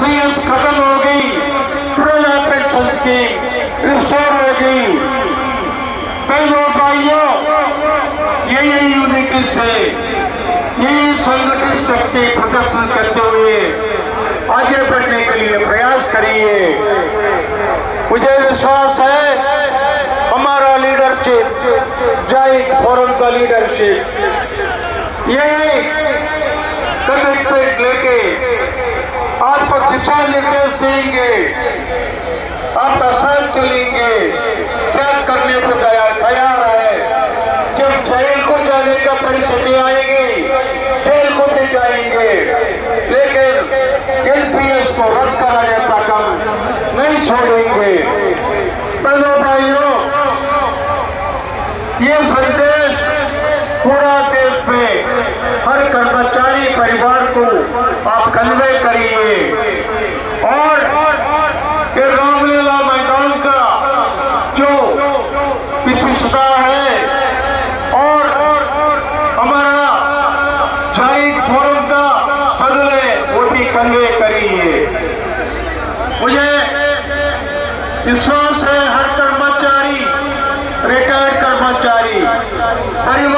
Fees खत्म हो गई, रोजा पेंशन स्कीम रिस्टोर हो गई। बहनों भाइयों, यही यूनिटी से, यही संगठित शक्ति प्रदर्शन करते हुए आगे बढ़ने के लिए प्रयास करिए। मुझे विश्वास है हमारा लीडरशिप, जायद फोरम का लीडरशिप, यही कमिटमेंट लेके आपको दिशा निर्देश देंगे, आपका साथ चलेंगे, त्याग करने को तैयार है। जब जेल को जाने का परिस्थिति आएगी, जेल को भी जाएंगे, लेकिन एलपीएस को रद्द कराने का काम नहीं छोड़ेंगे। बहनों भाइयों, ये संदेश पूरा देश में हर कर्मचारी परिवार को आप कन्वे करिए और ये रामलीला मैदान का जो विशिष्टता है और हमारा जायद फोरम का सदले वो भी कन्वे करिए। मुझे विश्वास है हर कर्मचारी, रिटायर्ड कर्मचारी,